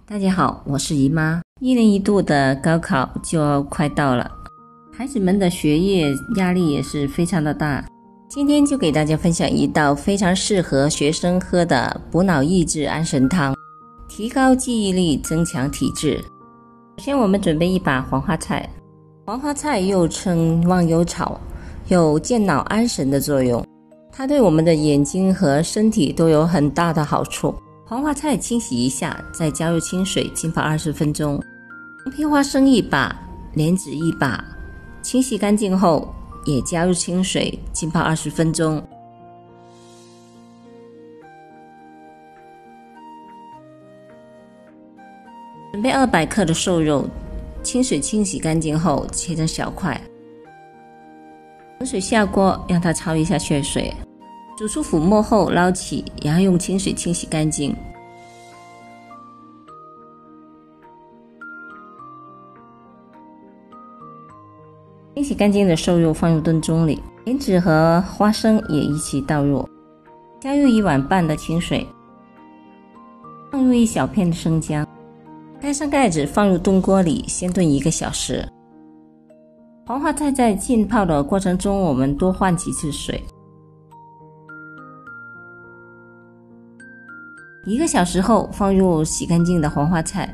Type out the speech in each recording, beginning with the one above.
大家好，我是姨妈。一年一度的高考就要快到了，孩子们的学业压力也是非常的大。今天就给大家分享一道非常适合学生喝的补脑益智安神汤，提高记忆力，增强体质。首先我们准备一把黄花菜，黄花菜又称忘忧草，有健脑安神的作用，它对我们的眼睛和身体都有很大的好处。黄花菜清洗一下，再加入清水浸泡20分钟。黄皮花生1把，莲子1把，清洗干净后也加入清水浸泡20分钟。准备200克的瘦肉，清水清洗干净后切成小块。冷水下锅，让它焯一下血水。煮出浮沫后捞起，然后用清水清洗干净。清洗干净的瘦肉放入炖盅里，莲子和花生也一起倒入，加入1碗半的清水，放入1小片的生姜，盖上盖子放入炖锅里，先炖1个小时。黄花菜在浸泡的过程中，我们多换几次水。1个小时后，放入洗干净的黄花菜，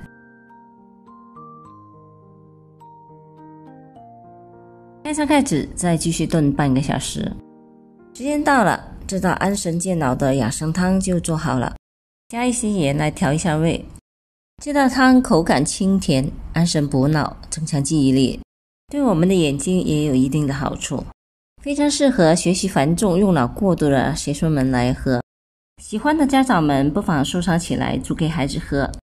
盖上盖子，再继续炖半个小时。时间到了，这道安神健脑的养生汤就做好了，加一些盐来调一下味。这道汤口感清甜，安神补脑，增强记忆力，对我们的眼睛也有一定的好处，非常适合学习繁重、用脑过度的学生们来喝。喜欢的家长们不妨收藏起来，煮给孩子喝。